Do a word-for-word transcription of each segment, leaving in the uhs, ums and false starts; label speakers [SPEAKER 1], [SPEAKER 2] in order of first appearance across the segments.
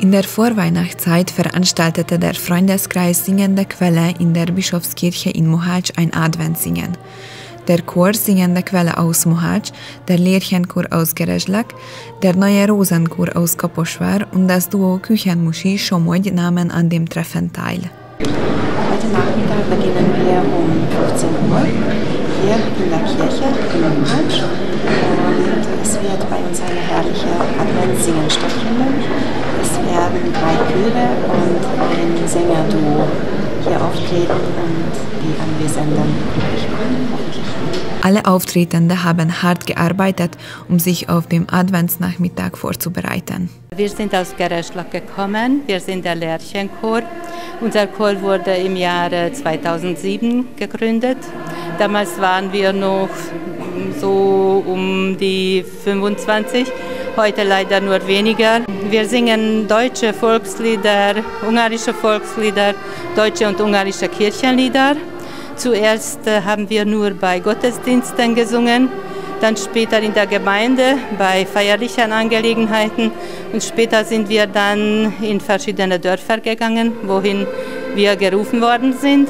[SPEAKER 1] In der Vorweihnachtszeit veranstaltete der Freundeskreis Singende Quelle in der Bischofskirche in Mohács ein Adventssingen. Der Chor Singende Quelle aus Mohács, der Lerchenchor aus Gerezslak, der Neue Rosenchor aus Kaposvár und das Duo Küchenmuschi Somogy nahmen an dem Treffen teil.
[SPEAKER 2] Heute Nachmittag beginnen wir um fünfzehn Uhr hier in der Kirche in Mohács und es wird bei uns eine herrliche Adventssingen stattfinden. Es werden drei Chöre und ein Sängerduo hier auftreten und die Anwesenden glücklich machen, hoffentlich.
[SPEAKER 1] Alle Auftretenden haben hart gearbeitet, um sich auf den Adventsnachmittag vorzubereiten.
[SPEAKER 3] Wir sind aus Gerezslak gekommen, wir sind der Lerchenchor. Unser Chor wurde im Jahre zweitausendsieben gegründet. Damals waren wir noch so um die fünfundzwanzig, heute leider nur weniger. Wir singen deutsche Volkslieder, ungarische Volkslieder, deutsche und ungarische Kirchenlieder. Zuerst haben wir nur bei Gottesdiensten gesungen, dann später in der Gemeinde bei feierlichen Angelegenheiten und später sind wir dann in verschiedene Dörfer gegangen, wohin wir gerufen worden sind.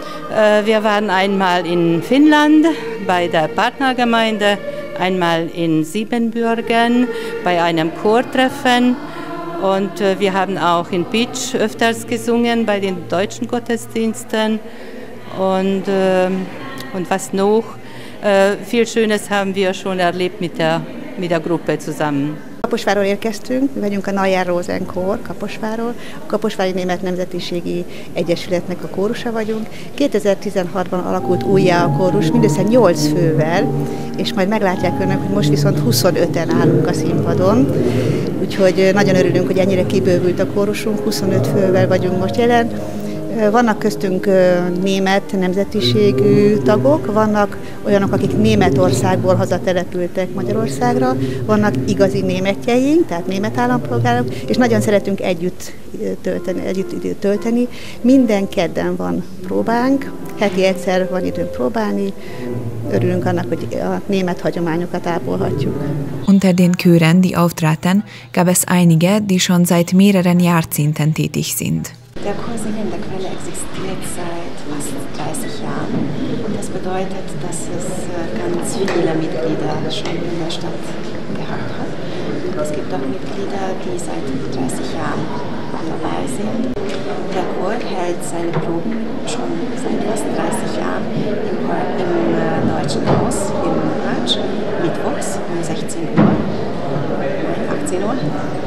[SPEAKER 3] Wir waren einmal in Finnland bei der Partnergemeinde, einmal in Siebenbürgen bei einem Chortreffen und wir haben auch in Bitsch öfters gesungen bei den deutschen Gottesdiensten. Und, äh, und was noch, äh, viel Schönes haben wir schon erlebt mit der, mit der Gruppe zusammen.
[SPEAKER 4] Kaposvárról érkeztünk, mi vagyunk a Neue Rosenchor Kaposvárról, a Kaposvári Német Nemzetiségi Egyesületnek a kórusa vagyunk. kétezer-tizenhatban alakult újjá a kórus, mindössze nyolc fővel, és majd meglátják önök, hogy most viszont huszonöten állunk a színpadon, úgyhogy nagyon örülünk, hogy ennyire kibővült a kórusunk, huszonöt fővel vagyunk most jelen. Vannak köztünk német nemzetiségű tagok, vannak olyanok, akik Németországból hazatelepültek Magyarországra, vannak igazi németjeink, tehát német állampolgárok, és nagyon szeretünk együtt tölteni, együtt időt tölteni. Minden kedden van próbánk, heti egyszer van időnk próbálni, örülünk annak, hogy a német hagyományokat ápolhatjuk.
[SPEAKER 1] Unter den Chören, die auftraten, gab es einige, die schon seit mehreren Jahrzehnten tätig sind.
[SPEAKER 2] Der Chor Singende Quelle existiert seit fast dreißig Jahren. Das bedeutet, dass es ganz viele Mitglieder schon in der Stadt gehabt hat. Und es gibt auch Mitglieder, die seit dreißig Jahren dabei sind. Der Chor hält seine Proben schon seit fast dreißig Jahren im, im äh, Deutschen Haus in Mohács, mittwochs um sechzehn Uhr, achtzehn Uhr.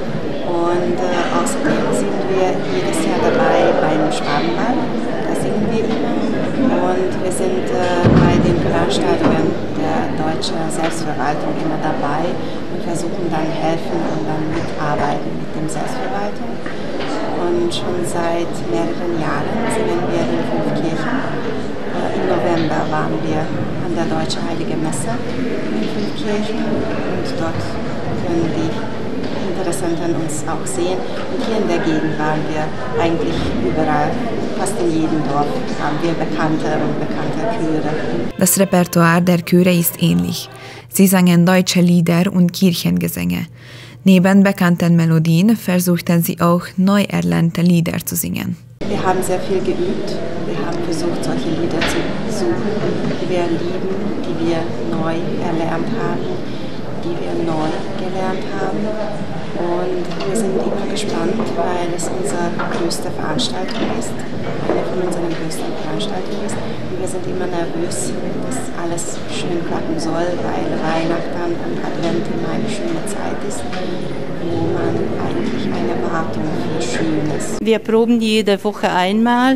[SPEAKER 2] Und äh, außerdem sind wir jedes Jahr dabei beim Schwabenball, da singen wir immer. Und wir sind äh, bei den Veranstaltungen der deutschen Selbstverwaltung immer dabei und versuchen dann helfen und dann mitarbeiten mit der Selbstverwaltung. Und schon seit mehreren Jahren singen wir in fünf Kirchen. Äh, Im November waren wir an der Deutschen Heiligen Messe in fünf Kirchen und dort können die Interessenten uns auch sehen. Und hier in der Gegend waren wir eigentlich überall, fast in jedem Dorf haben wir bekannte und bekannte Chöre.
[SPEAKER 1] Das Repertoire der Chöre ist ähnlich. Sie sangen deutsche Lieder und Kirchengesänge. Neben bekannten Melodien versuchten sie auch neu erlernte Lieder zu singen.
[SPEAKER 2] Wir haben sehr viel geübt. Wir haben versucht, solche Lieder zu suchen, die wir lieben, die wir neu erlernt haben, die wir neu gelernt haben. Und wir sind immer gespannt, weil es unsere größte Veranstaltung ist, eine von unseren größten Veranstaltungen ist. Und wir sind immer nervös, dass alles schön klappen soll, weil Weihnachten und Advent immer eine schöne Zeit ist, wo man eigentlich eine Erwartung für Schönes.
[SPEAKER 3] Wir proben jede Woche einmal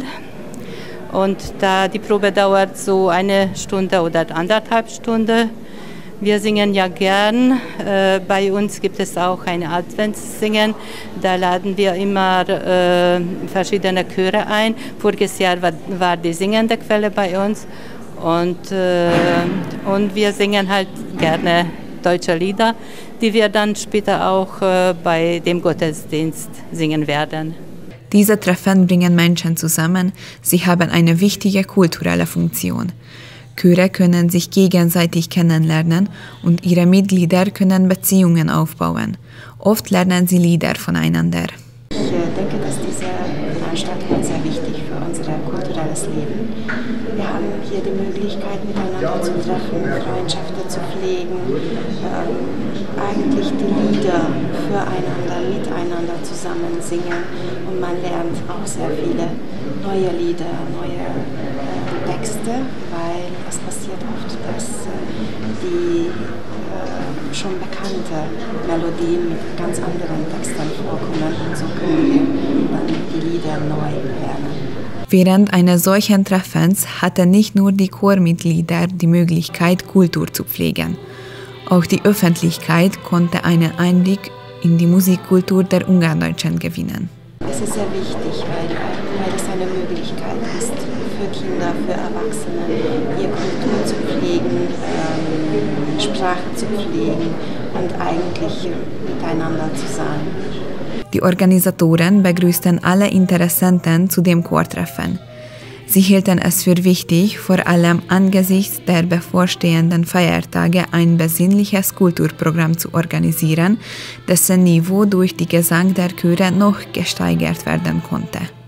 [SPEAKER 3] und da die Probe dauert so eine Stunde oder anderthalb Stunden. Wir singen ja gern. Äh, bei uns gibt es auch ein Adventssingen. Da laden wir immer äh, verschiedene Chöre ein. Voriges Jahr war, war die Singende Quelle bei uns. Und, äh, und wir singen halt gerne deutsche Lieder, die wir dann später auch äh, bei dem Gottesdienst singen werden.
[SPEAKER 1] Diese Treffen bringen Menschen zusammen. Sie haben eine wichtige kulturelle Funktion. Chöre können sich gegenseitig kennenlernen und ihre Mitglieder können Beziehungen aufbauen. Oft lernen sie Lieder voneinander.
[SPEAKER 2] denke, dass diese Veranstaltung sehr wichtig für unser kulturelles Leben. Wir haben hier die Möglichkeit, miteinander zu treffen, Freundschaften zu pflegen, ähm, eigentlich die Lieder füreinander, miteinander zusammen singen, und man lernt auch sehr viele neue Lieder, neue äh, Texte, weil es passiert oft, dass äh, die äh, schon bekannte Melodien mit ganz anderen Texten vorkommen, und so können wir dann die Lieder neu lernen.
[SPEAKER 1] Während eines solchen Treffens hatten nicht nur die Chormitglieder die Möglichkeit, Kultur zu pflegen. Auch die Öffentlichkeit konnte einen Einblick in die Musikkultur der Ungarndeutschen gewinnen.
[SPEAKER 2] Es ist sehr wichtig, weil, weil es eine Möglichkeit ist für Kinder, für Erwachsene, ihre Kultur zu pflegen, ähm, Sprache zu pflegen und eigentlich miteinander zu sein.
[SPEAKER 1] Die Organisatoren begrüßten alle Interessenten zu dem Chortreffen. Sie hielten es für wichtig, vor allem angesichts der bevorstehenden Feiertage ein besinnliches Kulturprogramm zu organisieren, dessen Niveau durch die Gesang der Chöre noch gesteigert werden konnte.